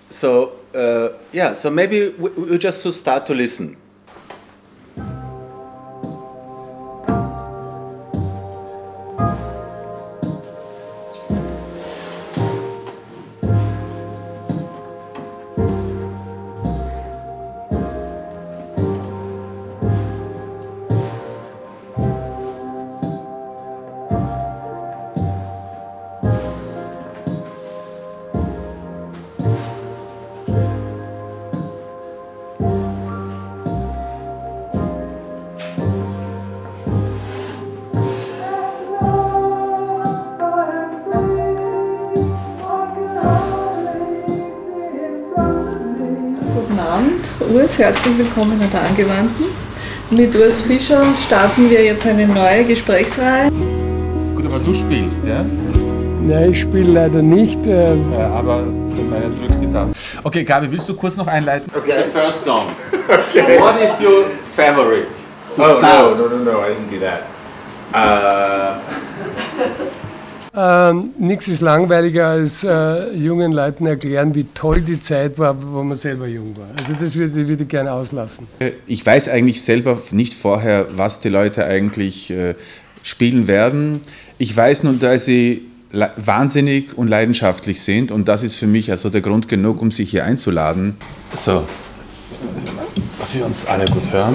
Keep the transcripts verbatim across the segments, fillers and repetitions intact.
So, uh, yeah, so maybe we, we just to start to listen. Urs, herzlich willkommen an der Angewandten. Mit Urs Fischer starten wir jetzt eine neue Gesprächsreihe. Gut, aber du spielst, ja? Nein, ich spiele leider nicht. Äh ja, aber meine drückst die Taste. Okay, Gabi, willst du kurz noch einleiten? Okay. The first song. Okay. What is your favorite? To oh start? no, no, no, no, I didn't do that. Uh, Ähm, nichts ist langweiliger als äh, jungen Leuten erklären, wie toll die Zeit war, wo man selber jung war. Also das würde, würde ich gerne auslassen. Ich weiß eigentlich selber nicht vorher, was die Leute eigentlich äh, spielen werden. Ich weiß nur, dass sie wahnsinnig und leidenschaftlich sind und das ist für mich also der Grund genug, um sich hier einzuladen. So, dass wir uns alle gut hören.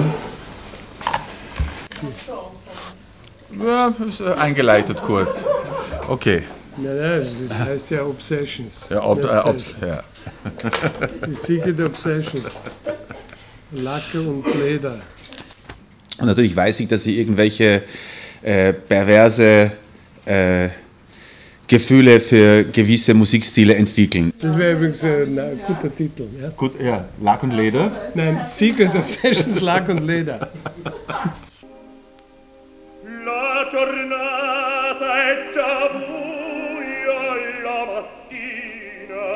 Ja, ist eingeleitet kurz. Okay. Nein, nein, das heißt ja Obsessions. Ja, ob, äh, ob, ja. Die Secret Obsessions. Lacke und Leder. Und natürlich weiß ich, dass sie irgendwelche äh, perverse äh, Gefühle für gewisse Musikstile entwickeln. Das wäre übrigens ein, ein guter Titel. Ja? Gut, ja. Lack und Leder? Nein, Secret Obsessions, Lack und Leder. La giornata è già buia la mattina.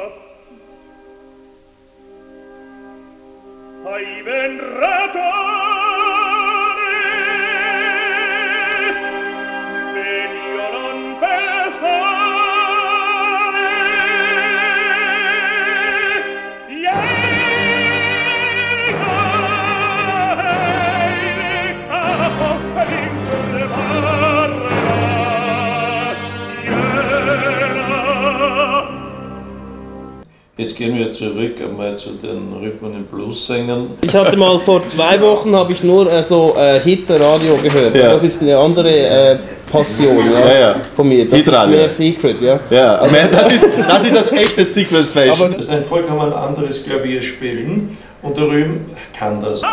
Hai ben ragione, meglio non pestare. Jetzt gehen wir zurück einmal zu den Rhythmen und Blues-Sängern. Ich hatte mal vor zwei Wochen habe ich nur äh, so äh, Hit-Radio gehört. Ja. Das ist eine andere äh, Passion ja, ja, ja. von mir. Das ist mehr Secret, ja. Ja, also, das, ist, das ist das echte Secret Space. Aber das ist ein vollkommen anderes Klavierspielen und der Rhythm kann das.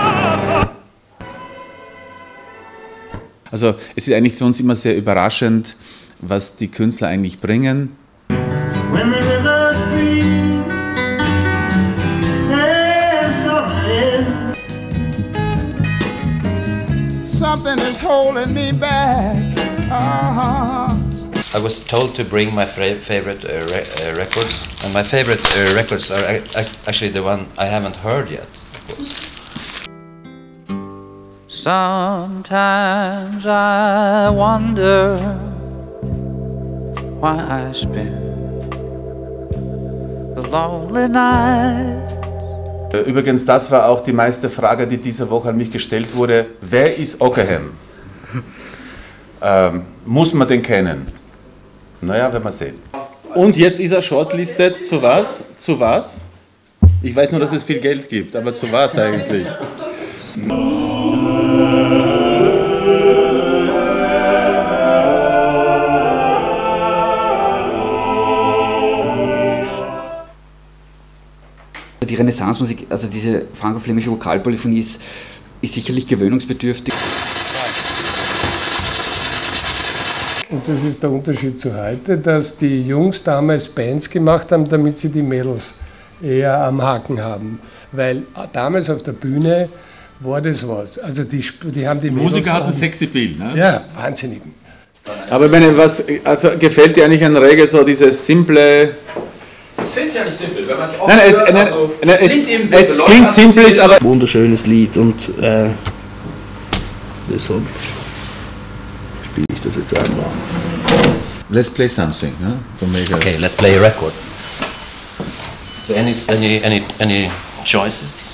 Also es ist eigentlich für uns immer sehr überraschend, was die Künstler eigentlich bringen. When the river's green, there's something. Something is holding me back. Uh-huh. I was told to bring my favorite uh, re uh, records, and my favorite uh, records are actually the one I haven't heard yet, of course. Sometimes I wonder why I spend the lonely night. Übrigens, das war auch die meiste Frage, die diese Woche an mich gestellt wurde. Wer ist Ockerham? ähm, muss man den kennen? Naja, werden wir sehen. Und jetzt ist er shortlisted. Zu was? Zu was? Ich weiß nur, dass es viel Geld gibt, aber zu was eigentlich? Die Renaissance-Musik, also diese franko-flämische Vokalpolyphonie ist, ist sicherlich gewöhnungsbedürftig. Und das ist der Unterschied zu heute, dass die Jungs damals Bands gemacht haben, damit sie die Mädels eher am Haken haben. Weil damals auf der Bühne war das was. Also die, die haben die, die Mädels Musiker hatten sexy Bild, ne? Ja, wahnsinnig. Aber ich meine, was also gefällt dir eigentlich an Reggae so dieses simple... Ich finde es ja nicht simpel, wenn man es oft nein, es, hört, nein, also, nein, es klingt eben simpel. Es klingt simpel, ist aber... Wunderschönes Lied und äh, deshalb spiele ich das jetzt einmal. Let's play something, ne? To make a okay, let's play a record. So any any any any choices?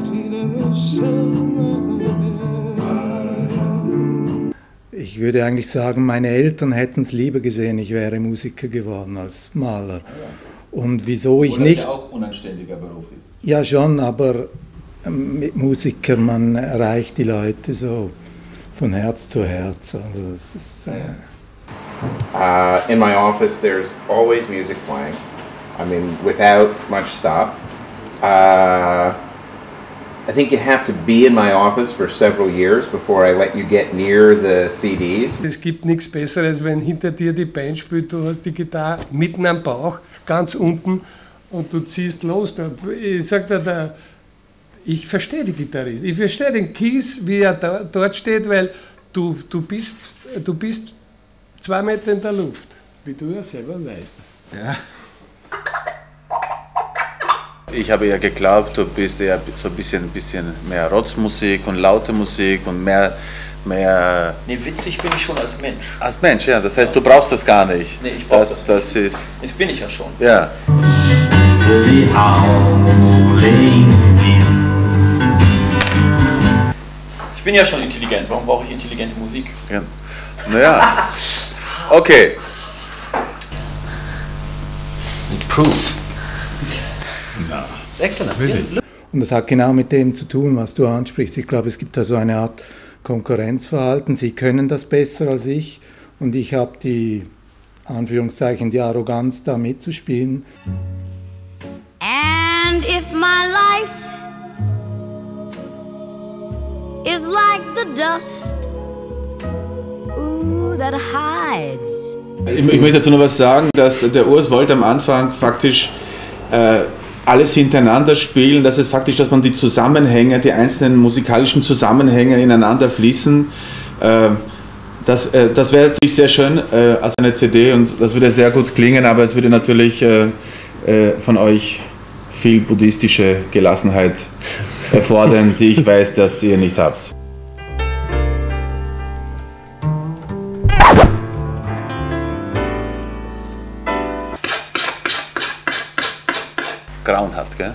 Ich würde eigentlich sagen, meine Eltern hätten es lieber gesehen, ich wäre Musiker geworden als Maler. Und wieso ich Oder nicht... ja auch ein unanständiger Beruf ist. Ja schon, aber mit Musiker, man erreicht die Leute so von Herz zu Herz. Also das ist, äh Uh, in my office, there's always music playing. I mean, without much stop. Uh, I think you have to be in my office for several years before I let you get near the C Ds. Es gibt nichts Besseres, wenn hinter dir die Band spielt, du hast die Gitarre mitten am Bauch, ganz unten, und du ziehst los. Ich sag dir, der, ich verstehe die Gitarrist. Ich verstehe den Keith, wie er da, dort steht, weil du, du, bist, du bist zwei Meter in der Luft, wie du ja selber weißt. Ja. Ich habe ja geglaubt, du bist eher so ein bisschen, bisschen mehr Rotzmusik und laute Musik und mehr, mehr... Nee, witzig bin ich schon als Mensch. Als Mensch, ja. Das heißt, du brauchst das gar nicht. Nee, ich brauch das, das, das ist. Das bin ich ja schon. Ja. Ich bin ja schon intelligent. Warum brauche ich intelligente Musik? Ja. Naja. Okay. Proof. It's excellent. Und das hat genau mit dem zu tun, was du ansprichst. Ich glaube, es gibt da so eine Art Konkurrenzverhalten. Sie können das besser als ich und ich habe die, Anführungszeichen, die Arroganz, da mitzuspielen. And if my life is like the dust, ooh, that hides. Ich, ich möchte dazu noch was sagen, dass der Urs wollte am Anfang faktisch äh, alles hintereinander spielen, dass es faktisch, dass man die Zusammenhänge, die einzelnen musikalischen Zusammenhänge ineinander fließen. Äh, das äh, das wäre natürlich sehr schön äh, als eine C D und das würde sehr gut klingen, aber es würde natürlich äh, äh, von euch viel buddhistische Gelassenheit erfordern, die ich weiß, dass ihr nicht habt. Grauenhaft, gell?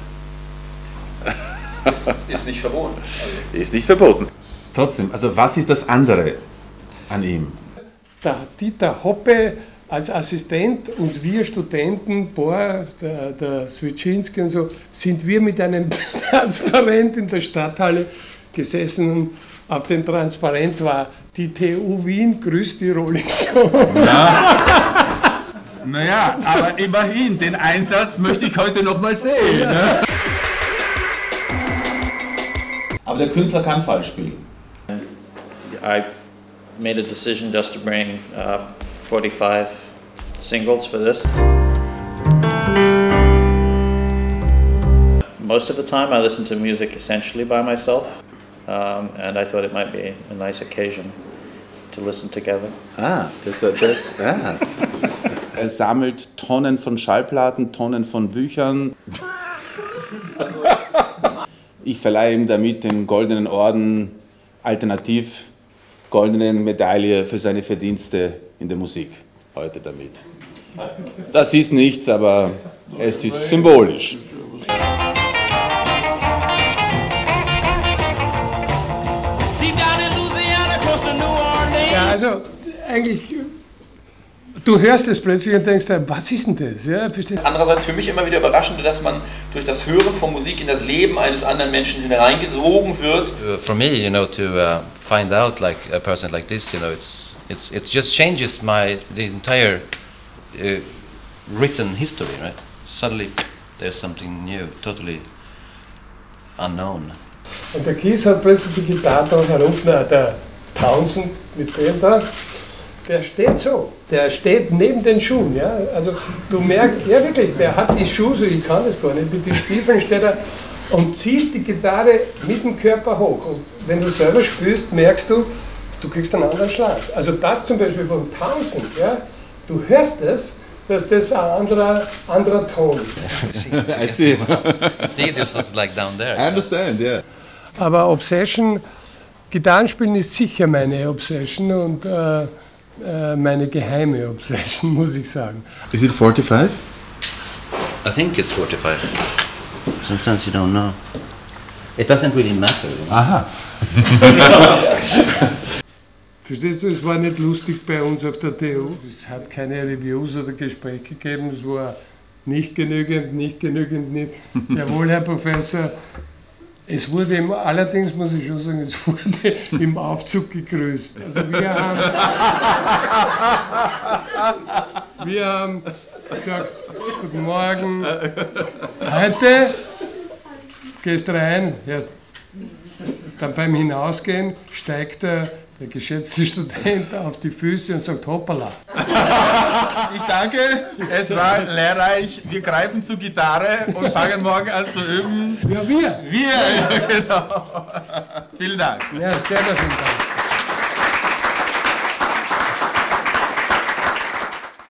Ist, ist nicht verboten. Also. Ist nicht verboten. Trotzdem, also was ist das andere an ihm? Der Dieter Hoppe als Assistent und wir Studenten, Bohr, der, der Switschinski und so, sind wir mit einem Transparent in der Stadthalle gesessen und auf dem Transparent war die T U Wien grüßt die Rolling Stones. Ja. Naja, aber immerhin, den Einsatz möchte ich heute noch mal sehen. Ne? Aber der Künstler kann falsch spielen. I made a decision just to bring uh, forty-five singles for this. Most of the time I listen to music essentially by myself, um, and I thought it might be a nice occasion to listen together. Ah, that's a, that's, ah. Er sammelt Tonnen von Schallplatten, Tonnen von Büchern. Ich verleihe ihm damit den goldenen Orden, alternativ goldenen Medaille für seine Verdienste in der Musik. Heute damit. Das ist nichts, aber es ist symbolisch. Ja, also eigentlich, du hörst es plötzlich und denkst, was ist denn das? Ja, Andererseits für mich immer wieder überraschend, dass man durch das Hören von Musik in das Leben eines anderen Menschen hineingesogen wird. For me, you know, to uh, find out like a person like this, you know, it's it's it just changes my the entire uh, written history, right? Suddenly there's something new, totally unknown. Und der Keith hat plötzlich die Gitarre da herunten, der Townsend mit dem da, der steht so, der steht neben den Schuhen, ja, also du merkst, ja wirklich, der hat die Schuhe so, ich kann das gar nicht, mit den Stiefeln steht er und zieht die Gitarre mit dem Körper hoch und wenn du selber spielst, merkst du, du kriegst einen anderen Schlag. Also das zum Beispiel von Townsend, ja, du hörst es, dass das ein anderer, anderer Ton ist. I see. See, this is like down there. I understand, yeah. Aber Obsession, Gitarrenspielen ist sicher meine Obsession und äh, äh, meine geheime Obsession, muss ich sagen. Is it forty-five? I think it's forty-five. Sometimes you don't know. It doesn't really matter. You know? Aha. Verstehst du, es war nicht lustig bei uns auf der T U. Es hat keine Reviews oder Gespräche gegeben. Es war nicht genügend, nicht genügend, nicht. Jawohl, Herr Professor. Es wurde im, allerdings muss ich schon sagen, es wurde im Aufzug gegrüßt. Also wir haben, wir haben gesagt, guten Morgen, heute gehst rein, ja, dann beim Hinausgehen steigt der, der geschätzte Student auf die Füße und sagt hoppala. Ich danke, es war lehrreich. Wir greifen zur Gitarre und fangen morgen an zu üben. Ja, wir. Wir, ja, genau. Vielen Dank. Ja, sehr, sehr vielen Dank.